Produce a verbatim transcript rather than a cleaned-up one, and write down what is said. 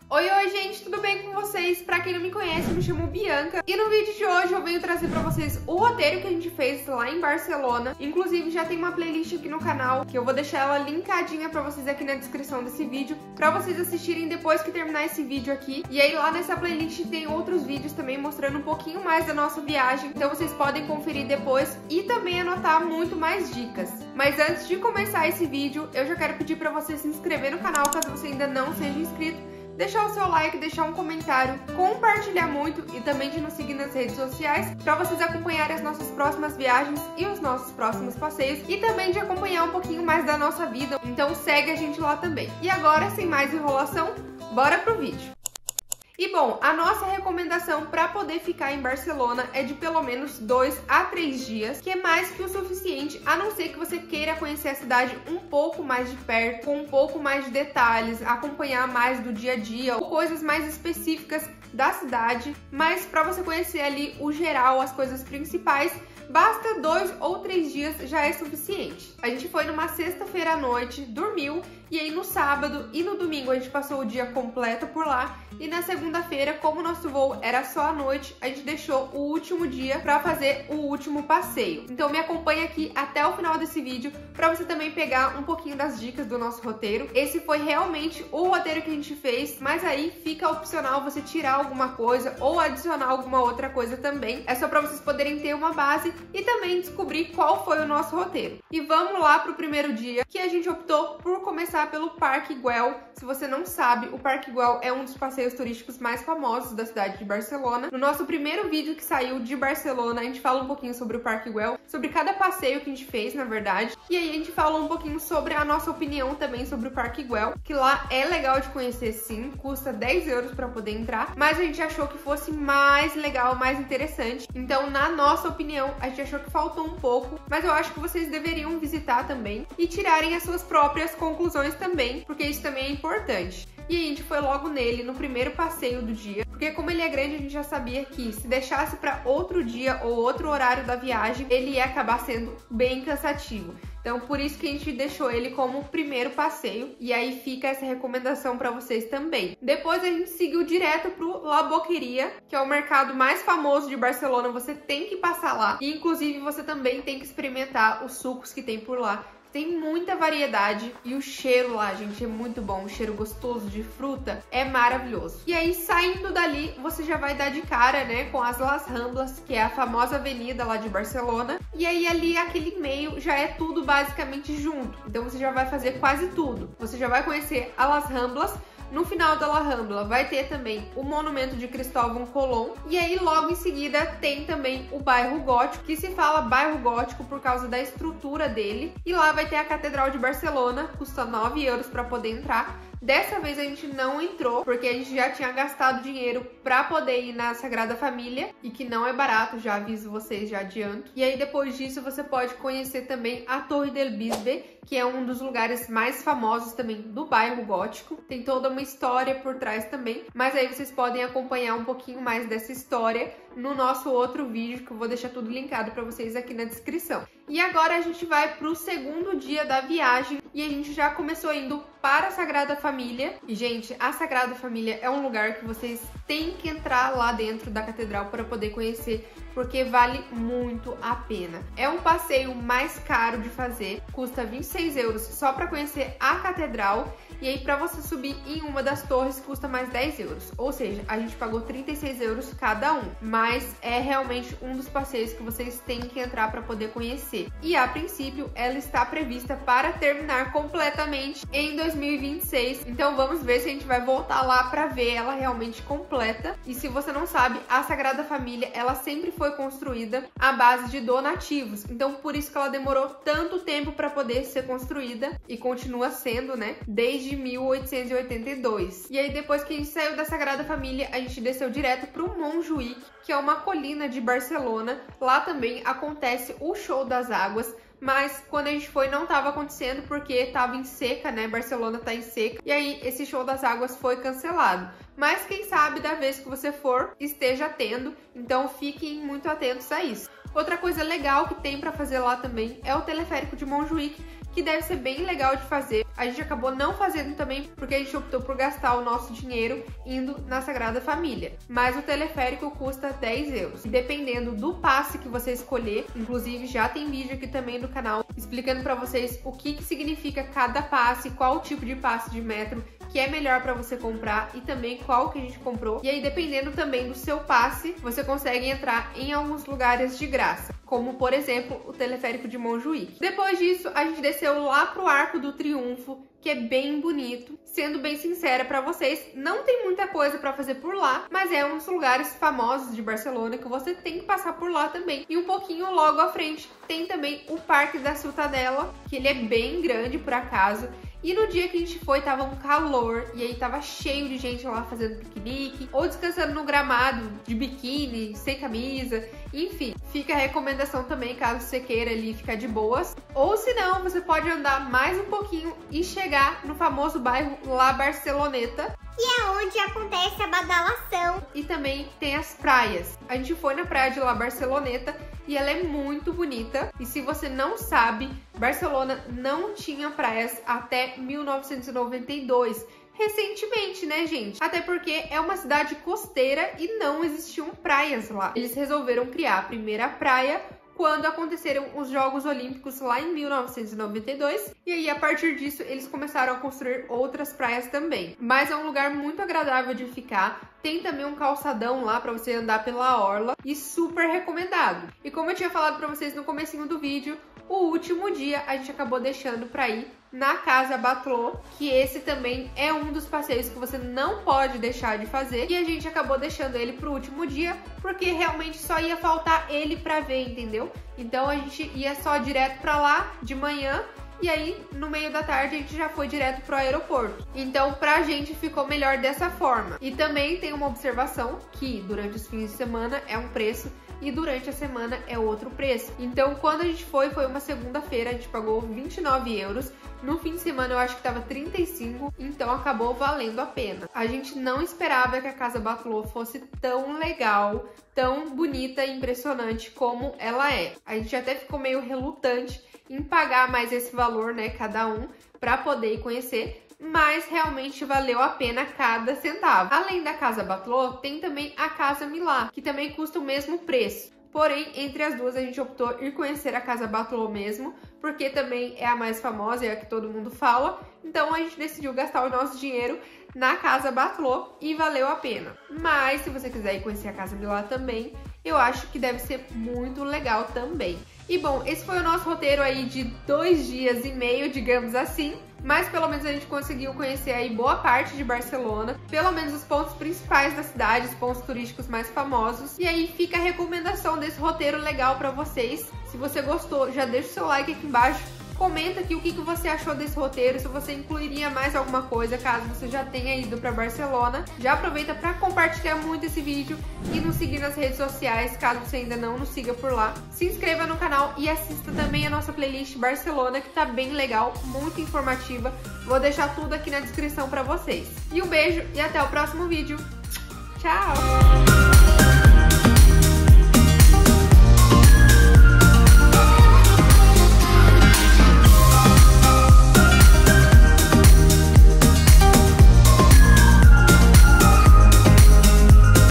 Oi, oi gente, tudo bem com vocês? Pra quem não me conhece, eu me chamo Bianca e no vídeo de hoje eu venho trazer pra vocês o roteiro que a gente fez lá em Barcelona. Inclusive já tem uma playlist aqui no canal que eu vou deixar ela linkadinha pra vocês aqui na descrição desse vídeo, pra vocês assistirem depois que terminar esse vídeo aqui. E aí lá nessa playlist tem outros vídeos também mostrando um pouquinho mais da nossa viagem, então vocês podem conferir depois e também anotar muito mais dicas. Mas antes de começar esse vídeo, eu já quero pedir pra você se inscrever no canal caso você ainda não seja inscrito, deixar o seu like, deixar um comentário, compartilhar muito e também de nos seguir nas redes sociais para vocês acompanharem as nossas próximas viagens e os nossos próximos passeios e também de acompanhar um pouquinho mais da nossa vida, então segue a gente lá também. E agora, sem mais enrolação, bora pro vídeo! E bom, a nossa recomendação para poder ficar em Barcelona é de pelo menos dois a três dias, que é mais que o suficiente, a não ser que você queira conhecer a cidade um pouco mais de perto, com um pouco mais de detalhes, acompanhar mais do dia a dia ou coisas mais específicas da cidade, mas para você conhecer ali o geral, as coisas principais, basta dois ou três dias já é suficiente. A gente foi numa sexta-feira à noite, dormiu, e aí no sábado e no domingo a gente passou o dia completo por lá, e na segunda-feira, como o nosso voo era só à noite, a gente deixou o último dia para fazer o último passeio. Então me acompanha aqui até o final desse vídeo para você também pegar um pouquinho das dicas do nosso roteiro. Esse foi realmente o roteiro que a gente fez, mas aí fica opcional você tirar alguma coisa ou adicionar alguma outra coisa também. É só para vocês poderem ter uma base e também descobrir qual foi o nosso roteiro. E vamos lá para o primeiro dia, que a gente optou por começar pelo Parque Güell. Se você não sabe, o Parque Güell é um dos passeios turísticos mais famosos da cidade de Barcelona. No nosso primeiro vídeo que saiu de Barcelona, a gente fala um pouquinho sobre o Parque Güell, sobre cada passeio que a gente fez, na verdade. E aí a gente fala um pouquinho sobre a nossa opinião também sobre o Parque Güell, que lá é legal de conhecer sim, custa dez euros para poder entrar, mas a gente achou que fosse mais legal, mais interessante. Então, na nossa opinião, a gente achou que faltou um pouco, mas eu acho que vocês deveriam visitar também e tirarem as suas próprias conclusões também, porque isso também é importante. E a gente foi logo nele, no primeiro passeio do dia, porque como ele é grande, a gente já sabia que se deixasse para outro dia ou outro horário da viagem, ele ia acabar sendo bem cansativo. Então, por isso que a gente deixou ele como o primeiro passeio, e aí fica essa recomendação para vocês também. Depois a gente seguiu direto pro La Boqueria, que é o mercado mais famoso de Barcelona, você tem que passar lá, e inclusive você também tem que experimentar os sucos que tem por lá. Tem muita variedade e o cheiro lá, gente, é muito bom. O cheiro gostoso de fruta é maravilhoso. E aí, saindo dali, você já vai dar de cara, né, com as Las Ramblas, que é a famosa avenida lá de Barcelona. E aí, ali, aquele meio, já é tudo basicamente junto. Então, você já vai fazer quase tudo. Você já vai conhecer a Las Ramblas. No final da La Rambla vai ter também o monumento de Cristóvão Colón, e aí logo em seguida tem também o bairro Gótico, que se fala bairro Gótico por causa da estrutura dele, e lá vai ter a Catedral de Barcelona, custa nove euros para poder entrar. Dessa vez a gente não entrou, porque a gente já tinha gastado dinheiro para poder ir na Sagrada Família, e que não é barato, já aviso vocês, já adianto. E aí depois disso você pode conhecer também a Torre del Bisbe, que é um dos lugares mais famosos também do bairro Gótico. Tem toda uma história por trás também, mas aí vocês podem acompanhar um pouquinho mais dessa história no nosso outro vídeo, que eu vou deixar tudo linkado para vocês aqui na descrição. E agora a gente vai para o segundo dia da viagem, e a gente já começou indo para a Sagrada Família. E, gente, a Sagrada Família é um lugar que vocês têm que entrar lá dentro da catedral para poder conhecer, porque vale muito a pena. É um passeio mais caro de fazer, custa vinte e seis euros só para conhecer a catedral, e aí para você subir em uma das torres custa mais dez euros, ou seja, a gente pagou trinta e seis euros cada um, mas é realmente um dos passeios que vocês têm que entrar para poder conhecer. E a princípio ela está prevista para terminar completamente em dois mil e vinte e seis, então vamos ver se a gente vai voltar lá para ver ela realmente completa. E se você não sabe, a Sagrada Família ela sempre foi construída à base de donativos, então por isso que ela demorou tanto tempo para poder ser construída e continua sendo, né, desde mil oitocentos e oitenta e dois. E aí depois que a gente saiu da Sagrada Família, a gente desceu direto para o Montjuïc, que é uma colina de Barcelona. Lá também acontece o Show das Águas, mas quando a gente foi não estava acontecendo porque estava em seca, né? Barcelona tá em seca, e aí esse Show das Águas foi cancelado. Mas quem sabe da vez que você for esteja tendo, então fiquem muito atentos a isso. Outra coisa legal que tem para fazer lá também é o teleférico de Montjuïc, que que deve ser bem legal de fazer. A gente acabou não fazendo também porque a gente optou por gastar o nosso dinheiro indo na Sagrada Família. Mas o teleférico custa dez euros. E dependendo do passe que você escolher, inclusive já tem vídeo aqui também no canal explicando para vocês o que, que significa cada passe, qual o tipo de passe de metro que é melhor para você comprar e também qual que a gente comprou. E aí, dependendo também do seu passe, você consegue entrar em alguns lugares de graça, como por exemplo o teleférico de Montjuic. Depois disso, a gente desceu lá pro Arco do Triunfo, que é bem bonito. Sendo bem sincera para vocês, não tem muita coisa para fazer por lá, mas é um dos lugares famosos de Barcelona que você tem que passar por lá também. E um pouquinho logo à frente tem também o Parque da Ciutadella, que ele é bem grande por acaso. E no dia que a gente foi, tava um calor, e aí tava cheio de gente lá fazendo piquenique, ou descansando no gramado, de biquíni, sem camisa, enfim. Fica a recomendação também, caso você queira ali ficar de boas. Ou se não, você pode andar mais um pouquinho e chegar no famoso bairro La Barceloneta, que é onde acontece a badalação. E também tem as praias. A gente foi na praia de La Barceloneta e ela é muito bonita. E se você não sabe, Barcelona não tinha praias até mil novecentos e noventa e dois. Recentemente, né, gente? Até porque é uma cidade costeira e não existiam praias lá. Eles resolveram criar a primeira praia quando aconteceram os Jogos Olímpicos lá em mil novecentos e noventa e dois, e aí a partir disso eles começaram a construir outras praias também. Mas é um lugar muito agradável de ficar, tem também um calçadão lá para você andar pela orla e super recomendado. E como eu tinha falado para vocês no comecinho do vídeo, o último dia a gente acabou deixando para ir na Casa Batlló, que esse também é um dos passeios que você não pode deixar de fazer, e a gente acabou deixando ele pro último dia, porque realmente só ia faltar ele pra ver, entendeu? Então a gente ia só direto pra lá de manhã, e aí no meio da tarde a gente já foi direto pro aeroporto. Então pra gente ficou melhor dessa forma. E também tem uma observação que durante os fins de semana é um preço e durante a semana é outro preço. Então quando a gente foi, foi uma segunda-feira, a gente pagou vinte e nove euros. No fim de semana eu acho que tava trinta e cinco, então acabou valendo a pena. A gente não esperava que a Casa Batlló fosse tão legal, tão bonita e impressionante como ela é. A gente até ficou meio relutante em pagar mais esse valor, né, cada um, para poder ir conhecer, mas realmente valeu a pena cada centavo. Além da Casa Batlló, tem também a Casa Milà, que também custa o mesmo preço. Porém, entre as duas a gente optou ir conhecer a Casa Batlló mesmo, porque também é a mais famosa, é a que todo mundo fala. Então a gente decidiu gastar o nosso dinheiro na Casa Batlló e valeu a pena. Mas se você quiser ir conhecer a Casa Milà também, eu acho que deve ser muito legal também. E bom, esse foi o nosso roteiro aí de dois dias e meio, digamos assim. Mas pelo menos a gente conseguiu conhecer aí boa parte de Barcelona, pelo menos os pontos principais da cidade, os pontos turísticos mais famosos. E aí fica a recomendação desse roteiro legal pra vocês. Se você gostou, já deixa o seu like aqui embaixo. Comenta aqui o que você achou desse roteiro, se você incluiria mais alguma coisa, caso você já tenha ido para Barcelona. Já aproveita para compartilhar muito esse vídeo e nos seguir nas redes sociais, caso você ainda não nos siga por lá. Se inscreva no canal e assista também a nossa playlist Barcelona, que tá bem legal, muito informativa. Vou deixar tudo aqui na descrição para vocês. E um beijo e até o próximo vídeo. Tchau!